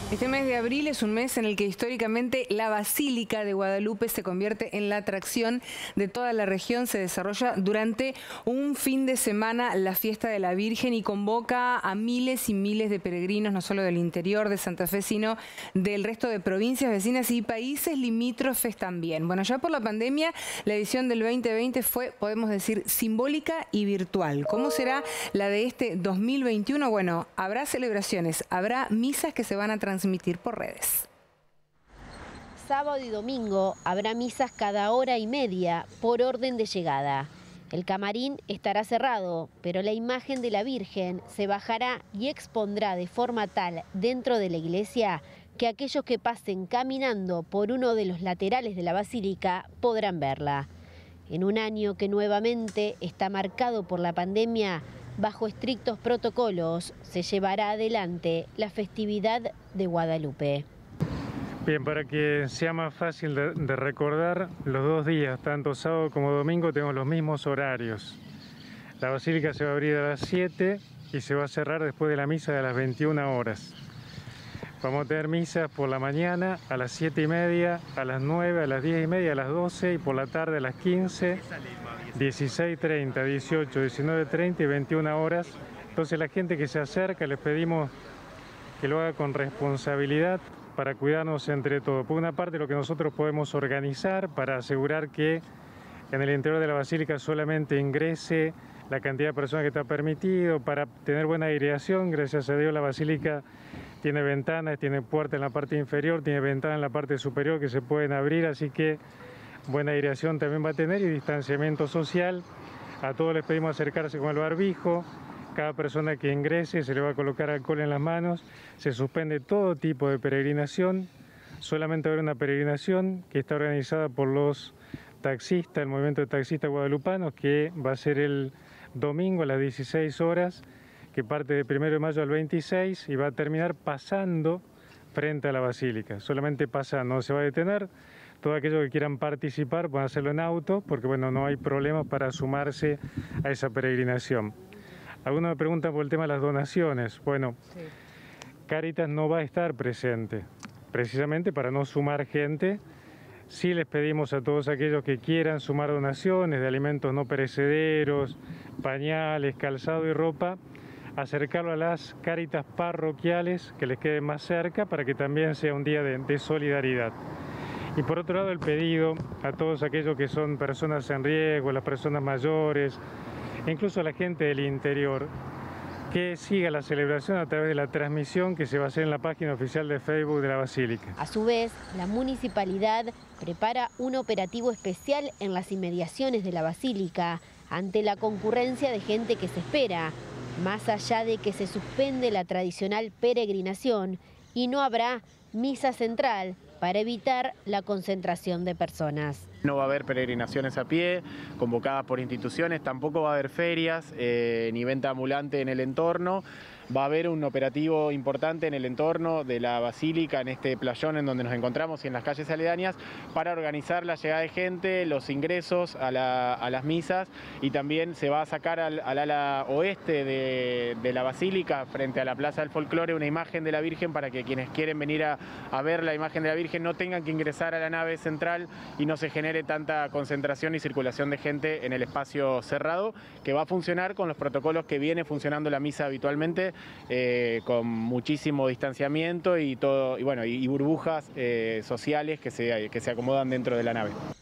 Este mes de abril es un mes en el que históricamente la Basílica de Guadalupe se convierte en la atracción de toda la región. Se desarrolla durante un fin de semana la fiesta de la Virgen y convoca a miles y miles de peregrinos, no solo del interior de Santa Fe, sino del resto de provincias vecinas y países limítrofes también. Bueno, ya por la pandemia, la edición del 2020 fue, podemos decir, simbólica y virtual. ¿Cómo será la de este 2021? Bueno, habrá celebraciones, habrá misas que se van a transmitir por redes. Sábado y domingo habrá misas cada hora y media por orden de llegada. El camarín estará cerrado, pero la imagen de la Virgen se bajará y expondrá de forma tal dentro de la iglesia que aquellos que pasen caminando por uno de los laterales de la basílica podrán verla. En un año que nuevamente está marcado por la pandemia, bajo estrictos protocolos, se llevará adelante la festividad de Guadalupe. Bien, para que sea más fácil de recordar, los dos días, tanto sábado como domingo, tenemos los mismos horarios. La basílica se va a abrir a las 7 y se va a cerrar después de la misa de las 21 horas. Vamos a tener misas por la mañana a las 7:30, a las 9, a las 10:30, a las 12 y por la tarde a las 15, 16:30, 18, 19:30 y 21 horas. Entonces la gente que se acerca les pedimos que lo haga con responsabilidad para cuidarnos entre todos. Por una parte, lo que nosotros podemos organizar para asegurar que en el interior de la basílica solamente ingrese la cantidad de personas que está permitido, para tener buena aireación. Gracias a Dios la basílica tiene ventanas, tiene puerta en la parte inferior, tiene ventanas en la parte superior que se pueden abrir, así que buena aireación también va a tener y distanciamiento social. A todos les pedimos acercarse con el barbijo. Cada persona que ingrese se le va a colocar alcohol en las manos. Se suspende todo tipo de peregrinación. Solamente habrá una peregrinación que está organizada por los taxistas, el movimiento de taxistas guadalupanos, que va a ser el domingo a las 16 horas, que parte del 1 de mayo al 26 y va a terminar pasando frente a la basílica. Solamente pasando, no se va a detener. Todos aquellos que quieran participar pueden hacerlo en auto, porque bueno, no hay problema para sumarse a esa peregrinación. Algunos me preguntan por el tema de las donaciones. Bueno, sí. Cáritas no va a estar presente, precisamente para no sumar gente. Sí les pedimos a todos aquellos que quieran sumar donaciones de alimentos no perecederos, pañales, calzado y ropa, acercarlo a las Cáritas parroquiales que les queden más cerca para que también sea un día de solidaridad. Y por otro lado, el pedido a todos aquellos que son personas en riesgo, las personas mayores, e incluso a la gente del interior, que siga la celebración a través de la transmisión que se va a hacer en la página oficial de Facebook de la Basílica. A su vez, la municipalidad prepara un operativo especial en las inmediaciones de la Basílica ante la concurrencia de gente que se espera, más allá de que se suspende la tradicional peregrinación y no habrá misa central para evitar la concentración de personas. No va a haber peregrinaciones a pie, convocadas por instituciones, tampoco va a haber ferias ni venta ambulante en el entorno. Va a haber un operativo importante en el entorno de la Basílica, en este playón en donde nos encontramos y en las calles aledañas, para organizar la llegada de gente, los ingresos a las misas, y también se va a sacar al ala oeste de la Basílica, frente a la Plaza del Folclore, una imagen de la Virgen para que quienes quieren venir a ver la imagen de la Virgen no tengan que ingresar a la nave central y no se genere tanta concentración y circulación de gente en el espacio cerrado, que va a funcionar con los protocolos que viene funcionando la misa habitualmente, con muchísimo distanciamiento y todo, y bueno, y burbujas sociales que se acomodan dentro de la nave.